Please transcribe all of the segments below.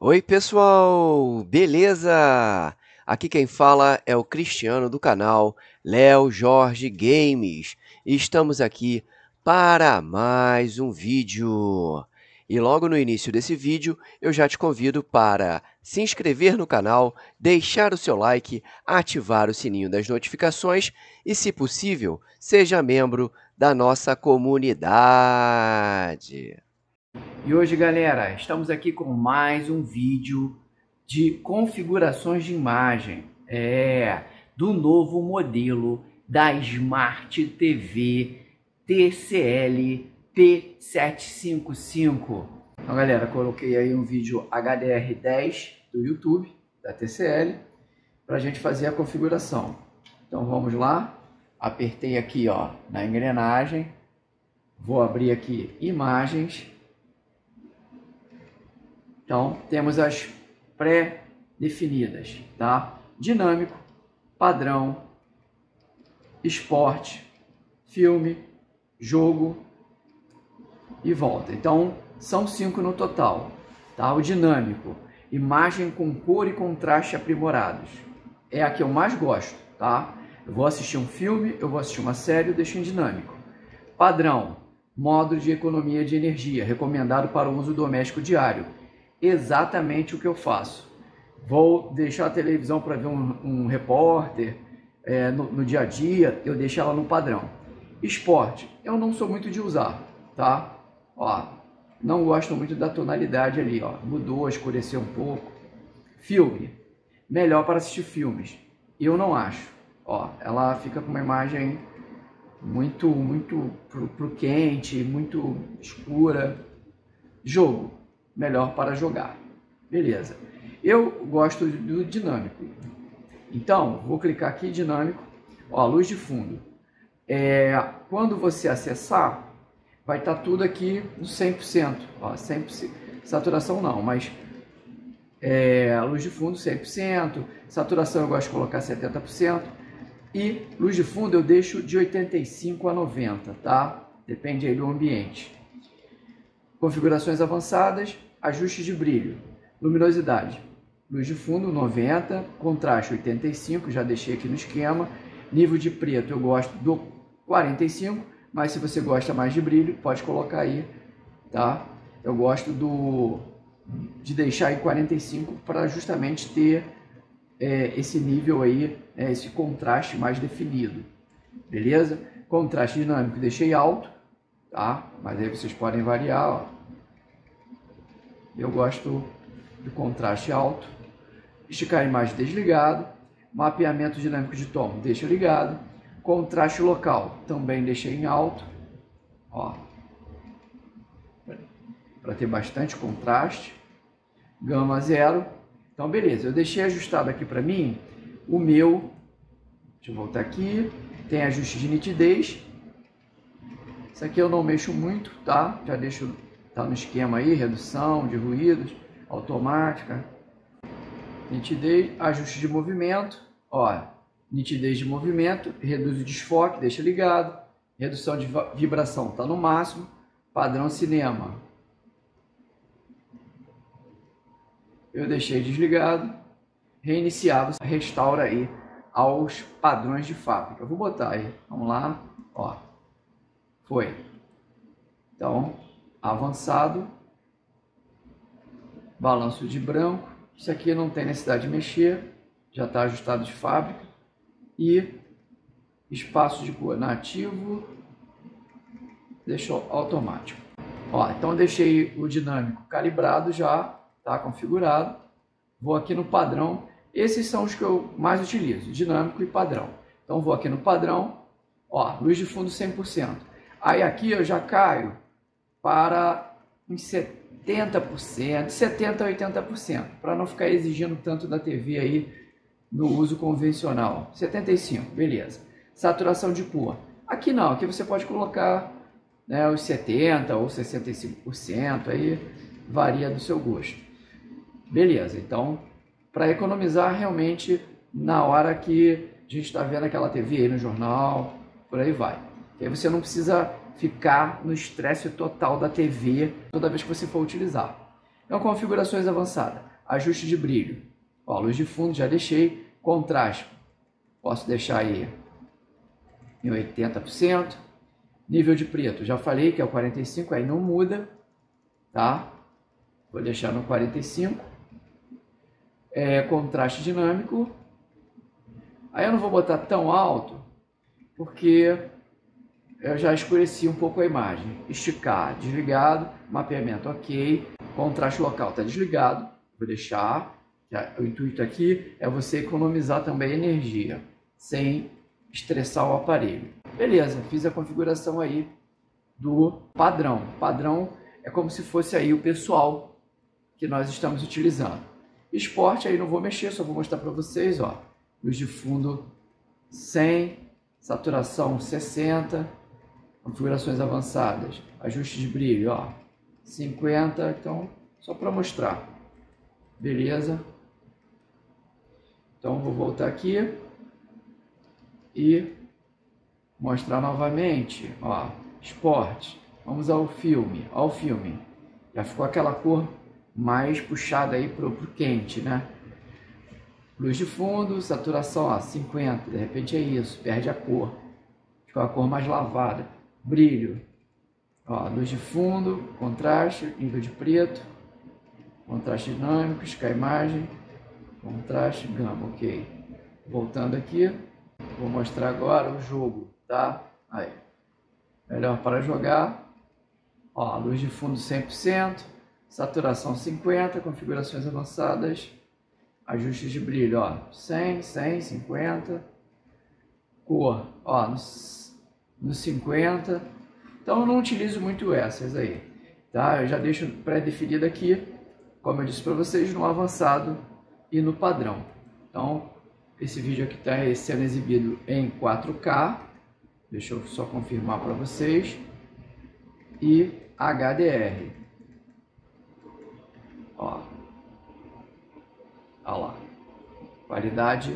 Oi, pessoal! Beleza? Aqui quem fala é o Cristiano do canal Léo Jorge Games. E estamos aqui para mais um vídeo. E logo no início desse vídeo, eu já te convido para se inscrever no canal, deixar o seu like, ativar o sininho das notificações e, se possível, seja membro da nossa comunidade. E hoje, galera, estamos aqui com mais um vídeo de configurações de imagem do novo modelo da Smart TV TCL P755. Então, galera, coloquei aí um vídeo HDR10 do YouTube, da TCL, para a gente fazer a configuração. Então, vamos lá. Apertei aqui, ó, na engrenagem. Vou abrir aqui imagens. Então, temos as pré-definidas, tá? Dinâmico, padrão, esporte, filme, jogo e volta. Então, são 5 no total, tá? O dinâmico, imagem com cor e contraste aprimorados. É a que eu mais gosto, tá? Eu vou assistir um filme, eu vou assistir uma série, eu deixo em dinâmico. Padrão, modo de economia de energia, recomendado para o uso doméstico diário. Exatamente o que eu faço. Vou deixar a televisão para ver um repórter no dia a dia, eu deixo ela no padrão. Esporte, eu não sou muito de usar, tá? Ó, não gosto muito da tonalidade ali, ó, mudou, escureceu um pouco. Filme, melhor para assistir filmes. Eu não acho. Ó, ela fica com uma imagem muito pro quente, muito escura. Jogo, melhor para jogar. Beleza. Eu gosto do dinâmico. Então, vou clicar aqui em dinâmico. Ó, luz de fundo. Quando você acessar, vai estar tudo aqui no 100%. Ó, 100%. Saturação não, mas a luz de fundo 100%. Saturação eu gosto de colocar 70%. E luz de fundo eu deixo de 85 a 90, tá? Depende aí do ambiente. Configurações avançadas. Ajuste de brilho, luminosidade, luz de fundo 90, contraste 85, já deixei aqui no esquema. Nível de preto eu gosto do 45, mas se você gosta mais de brilho, pode colocar aí, tá? Eu gosto de deixar em 45 para justamente ter esse nível aí, esse contraste mais definido, beleza? Contraste dinâmico deixei alto, tá? Mas aí vocês podem variar, ó. Eu gosto de contraste alto. Esticar a imagem desligado. Mapeamento dinâmico de tom, deixa ligado. Contraste local, também deixei em alto. Ó, para ter bastante contraste. Gama zero. Então, beleza. Eu deixei ajustado aqui para mim o meu. Deixa eu voltar aqui. Tem ajuste de nitidez. Isso aqui eu não mexo muito, tá? Já deixo... Tá no esquema aí, redução de ruídos, automática, nitidez, ajuste de movimento, ó, nitidez de movimento, reduz o desfoque, deixa ligado, redução de vibração tá no máximo, padrão cinema, eu deixei desligado, reiniciar, você restaura aí aos padrões de fábrica. Eu vou botar aí, vamos lá, ó, foi, então... Avançado, balanço de branco, isso aqui não tem necessidade de mexer, já está ajustado de fábrica, e espaço de cor nativo, deixou automático. Ó, então deixei o dinâmico calibrado já, tá configurado, vou aqui no padrão, esses são os que eu mais utilizo, dinâmico e padrão. Então vou aqui no padrão, ó, luz de fundo 100%, aí aqui eu já caio para uns 70%, 70% a 80%, para não ficar exigindo tanto da TV aí no uso convencional. 75%, beleza. Saturação de cor. Aqui não, aqui você pode colocar, né, os 70% ou 65%, aí varia do seu gosto. Beleza, então, para economizar realmente na hora que a gente está vendo aquela TV aí no jornal, por aí vai. E aí você não precisa ficar no estresse total da TV toda vez que você for utilizar. Então, configurações avançadas. Ajuste de brilho. Ó, luz de fundo já deixei. Contraste. Posso deixar aí em 80%. Nível de preto, já falei que é o 45, aí não muda, tá? Vou deixar no 45. Contraste dinâmico. Aí eu não vou botar tão alto, porque eu já escureci um pouco a imagem. Esticar, desligado. Mapeamento, ok. Contraste local está desligado. Vou deixar. O intuito aqui é você economizar também energia, sem estressar o aparelho. Beleza, fiz a configuração aí do padrão. Padrão é como se fosse aí o pessoal que nós estamos utilizando. Esporte aí não vou mexer, só vou mostrar para vocês, ó. Luz de fundo 100, saturação 60, configurações avançadas, ajuste de brilho, ó, 50, então só para mostrar. Beleza? Então vou voltar aqui e mostrar novamente, ó, esporte. Vamos ao filme, ó, o filme. Já ficou aquela cor mais puxada aí pro quente, né? Luz de fundo, saturação, ó, 50, de repente é isso, perde a cor. Fica uma cor mais lavada. Brilho, ó, luz de fundo, contraste, nível de preto, contraste dinâmico, escar imagem, contraste, gama, ok. Voltando aqui, vou mostrar agora o jogo, tá? Aí, melhor para jogar, ó, luz de fundo 100%, saturação 50, configurações avançadas, ajustes de brilho, ó, 100, 100, 50, cor, ó, no 50, então eu não utilizo muito essas aí, tá? Eu já deixo pré-definido aqui, como eu disse para vocês, no avançado e no padrão. Então, esse vídeo aqui está sendo exibido em 4K, deixa eu só confirmar para vocês, e HDR, ó, olha lá, qualidade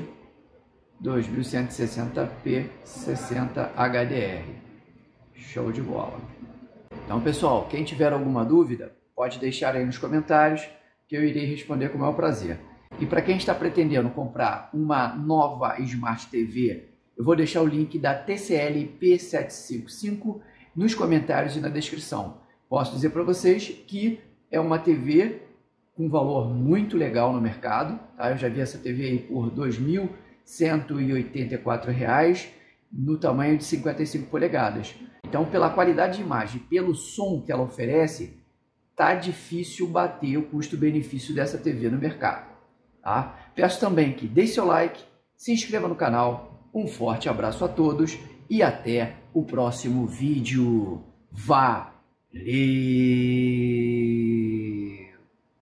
2160p 60 HDR, show de bola. Então pessoal, quem tiver alguma dúvida, pode deixar aí nos comentários, que eu irei responder com o maior prazer. E para quem está pretendendo comprar uma nova Smart TV, eu vou deixar o link da TCL P755 nos comentários e na descrição. Posso dizer para vocês que é uma TV com valor muito legal no mercado, tá? Eu já vi essa TV aí por R$ 2.184 no tamanho de 55 polegadas. Então, pela qualidade de imagem, pelo som que ela oferece, tá difícil bater o custo-benefício dessa TV no mercado, tá? Peço também que deixe seu like, se inscreva no canal, um forte abraço a todos e até o próximo vídeo. Valeu!